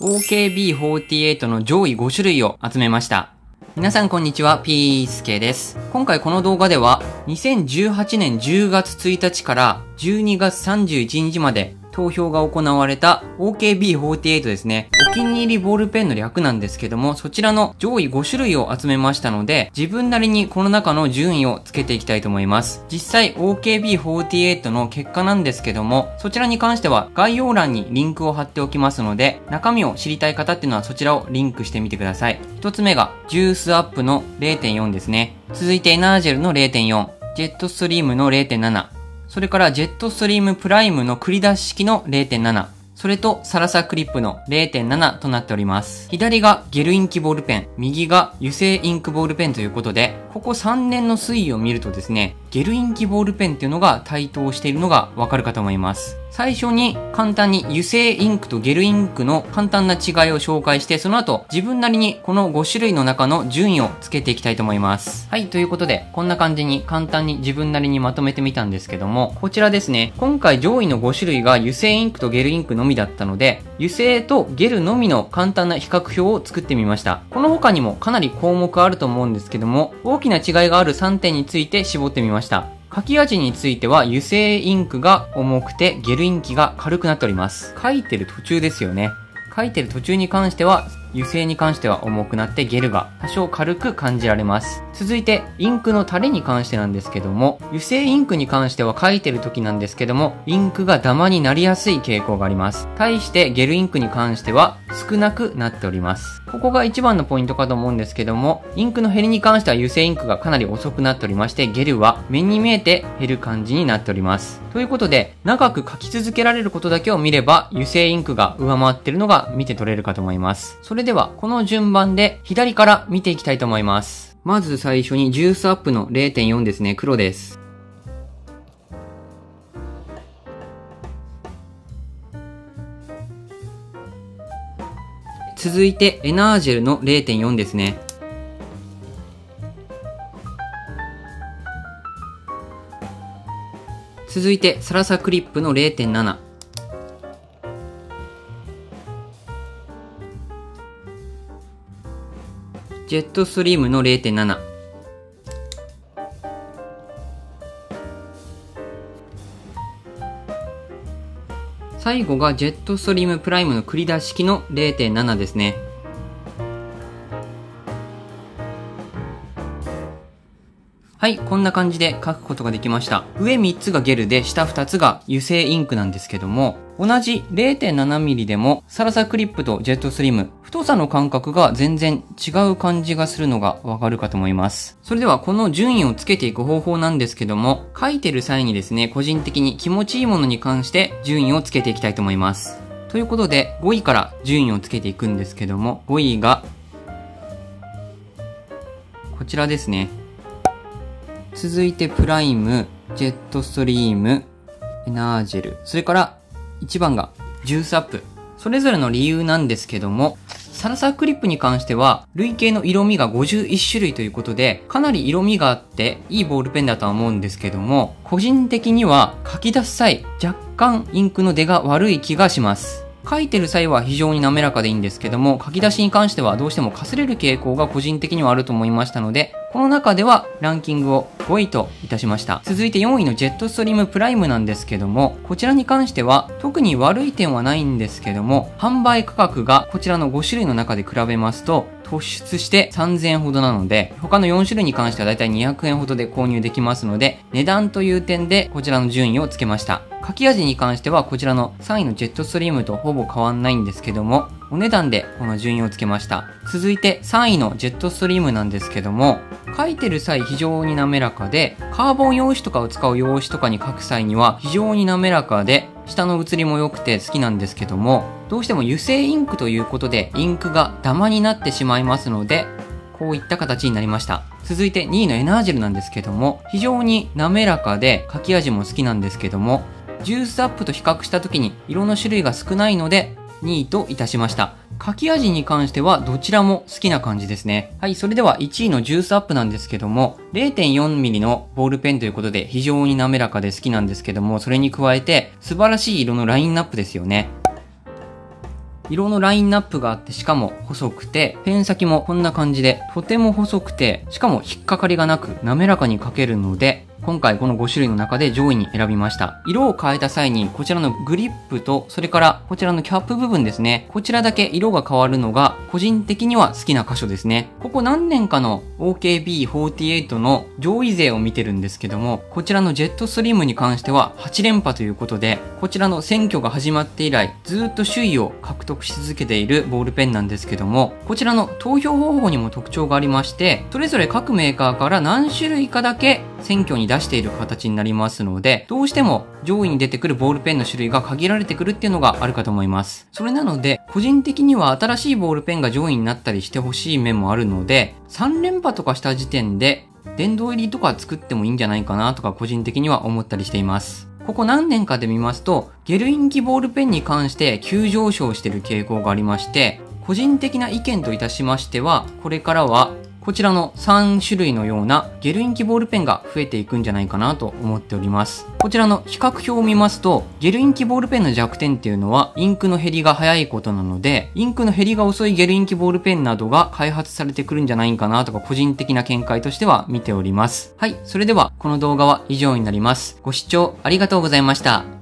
OKB48 の上位5種類を集めました。皆さんこんにちは、ピースケです。今回この動画では、2018年10月1日から12月31日まで投票が行われた OKB48 ですね。お気に入りボールペンの略なんですけども、そちらの上位5種類を集めましたので、自分なりにこの中の順位をつけていきたいと思います。実際 OKB48 の結果なんですけども、そちらに関しては概要欄にリンクを貼っておきますので、中身を知りたい方っていうのはそちらをリンクしてみてください。一つ目がジュースアップの 0.4 ですね。続いてエナージェルの 0.4、ジェットストリームの 0.7、それからジェットストリームプライムの繰り出し式の 0.7、それとサラサクリップの 0.7 となっております。左がゲルインキボールペン、右が油性インクボールペンということで、ここ3年の推移を見るとですね、ゲルインキボールペンっていうのが台頭しているのがわかるかと思います。最初に簡単に油性インクとゲルインクの簡単な違いを紹介して、その後自分なりにこの5種類の中の順位をつけていきたいと思います。はい、ということでこんな感じに簡単に自分なりにまとめてみたんですけども、こちらですね、今回上位の5種類が油性インクとゲルインクのみだったので、油性とゲルのみの簡単な比較表を作ってみました。この他にもかなり項目あると思うんですけども、大きな違いがある3点について絞ってみました。書き味については油性インクが重くてゲルインキが軽くなっております。書いてる途中ですよね。書いてる途中に関しては油性に関しては重くなってゲルが多少軽く感じられます。続いてインクの垂れに関してなんですけども、油性インクに関しては書いてる時なんですけども、インクがダマになりやすい傾向があります。対してゲルインクに関しては少なくなっております。ここが一番のポイントかと思うんですけども、インクの減りに関しては油性インクがかなり遅くなっておりまして、ゲルは目に見えて減る感じになっております。ということで、長く書き続けられることだけを見れば油性インクが上回ってるのが見て取れるかと思います。それではこの順番で左から見ていきたいと思います。まず最初にジュースアップの 0.4 ですね。黒です。続いてエナージェルの 0.4 ですね。続いてサラサクリップの 0.7。ジェットストリームの 0.7。最後がジェットストリームプライムの繰り出し式の 0.7 ですね。はい、こんな感じで書くことができました。上3つがゲルで、下2つが油性インクなんですけども、同じ 0.7mm でもサラサクリップとジェットストリーム、太さの感覚が全然違う感じがするのがわかるかと思います。それではこの順位をつけていく方法なんですけども、書いてる際にですね、個人的に気持ちいいものに関して順位をつけていきたいと思います。ということで、5位から順位をつけていくんですけども、5位が、こちらですね。続いてプライム、ジェットストリーム、エナージェル、それから1番がジュースアップ。それぞれの理由なんですけども、サラサクリップに関しては累計の色味が51種類ということで、かなり色味があっていいボールペンだとは思うんですけども、個人的には書き出す際若干インクの出が悪い気がします。書いてる際は非常に滑らかでいいんですけども、書き出しに関してはどうしてもかすれる傾向が個人的にはあると思いましたので、この中ではランキングを5位といたしました。続いて4位のジェットストリームプライムなんですけども、こちらに関しては特に悪い点はないんですけども、販売価格がこちらの5種類の中で比べますと突出して3000円ほどなので、他の4種類に関してはだいたい200円ほどで購入できますので、値段という点でこちらの順位をつけました。書き味に関してはこちらの3位のジェットストリームとほぼ変わんないんですけども、お値段でこの順位をつけました。続いて3位のジェットストリームなんですけども、書いてる際非常に滑らかで、カーボン用紙とかを使う用紙とかに書く際には非常に滑らかで、下の写りも良くて好きなんですけども、どうしても油性インクということでインクがダマになってしまいますので、こういった形になりました。続いて2位のエナージェルなんですけども、非常に滑らかで書き味も好きなんですけども、ジュースアップと比較した時に色の種類が少ないので2位といたしました。書き味に関してはどちらも好きな感じですね。はい、それでは1位のジュースアップなんですけども、0.4mm のボールペンということで非常に滑らかで好きなんですけども、それに加えて素晴らしい色のラインナップですよね。 色のラインナップがあって、しかも細くて、ペン先もこんな感じで、とても細くて、しかも引っかかりがなく、滑らかに書けるので、今回この5種類の中で上位に選びました。色を変えた際に、こちらのグリップと、それからこちらのキャップ部分ですね。こちらだけ色が変わるのが、個人的には好きな箇所ですね。ここ何年かの OKB48 の上位勢を見てるんですけども、こちらのジェットスリムに関しては8連覇ということで、こちらの選挙が始まって以来、ずっと首位を獲得し続けているボールペンなんですけども、こちらの投票方法にも特徴がありまして、それぞれ各メーカーから何種類かだけ選挙に出している形になりますので、どうしても上位に出てくるボールペンの種類が限られてくるっていうのがあるかと思います。それなので、個人的には新しいボールペンが上位になったりしてほしい面もあるので、3連覇とかした時点で、殿堂入りとか作ってもいいんじゃないかなとか個人的には思ったりしています。ここ何年かで見ますと、ゲルインキボールペンに関して急上昇している傾向がありまして、個人的な意見といたしましては、これからはこちらの3種類のようなゲルインキボールペンが増えていくんじゃないかなと思っております。こちらの比較表を見ますと、ゲルインキボールペンの弱点っていうのはインクの減りが早いことなので、インクの減りが遅いゲルインキボールペンなどが開発されてくるんじゃないかなとか個人的な見解としては見ております。はい、それではこの動画は以上になります。ご視聴ありがとうございました。